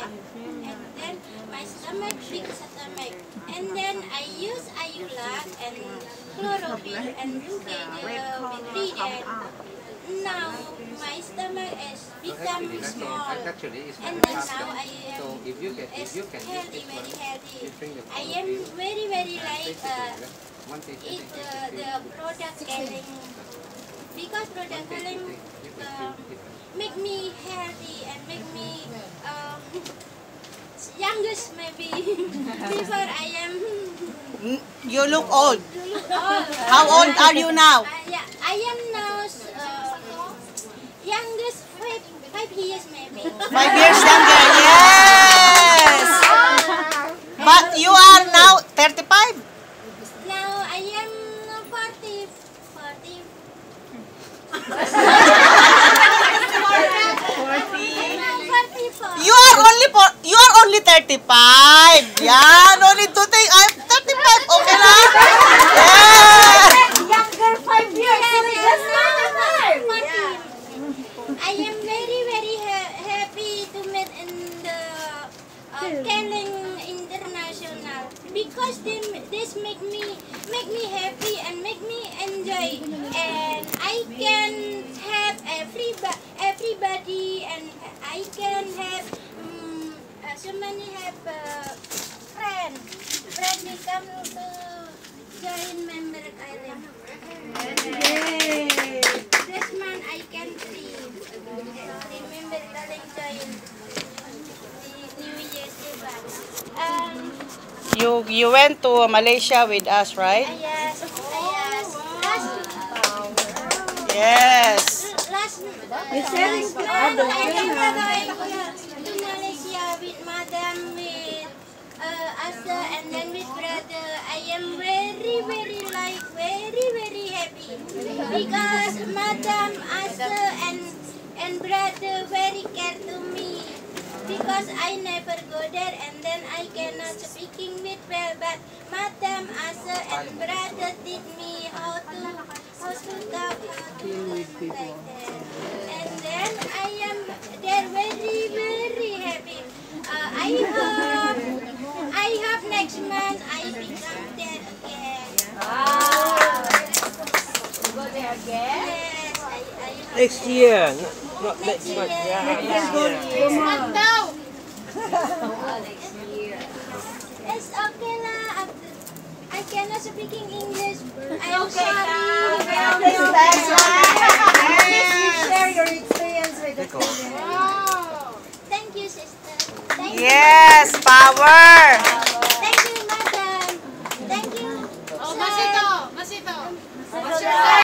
and then my stomach, big stomach. And then I use Ayulac and chlorophyll and together with Reden. Now my stomach is become small, and then now I am healthy, very healthy. I am very like eat the product Kelling, because product Kelling make me healthy and make me youngest maybe. Before I am. You look old. Old. How old are you now? Yeah, I am now youngest 5 years maybe. 5 years younger. Yes. But you are now 35. Now I am 40. You are only 35. Yeah, no need to think I'm 35. Okay lang? Yeah. Younger 5 years. That's 45. I am very happy to meet in the Kelling International, because this make me happy and make me enjoy, and I can have everybody, and I can have so many friends become to join member Kelling. This month I can see. Remember Kelling join the New Year's Eve. You went to Malaysia with us, right? Yes. Yes. Last month I am going to Malaysia with Madam, with Asa, and then with brother. I am very happy, because Madam, Asa, and brother very care to me, because I never go there, and then I cannot speaking with well, but Madam, Asa, and brother teach me how to talk, like that. And then I am there very happy. I hope next month I become there again. Go there again? Yes, I hope Next that. year, not next Next month. year. Yeah. Next year. It's okay lah. I cannot speaking English. I'm Okay, sorry. Please share your experience with the children. Thank you, sister. Thank you. Yes, power. Thank you, madam. Thank you. Masito! Masito! What's your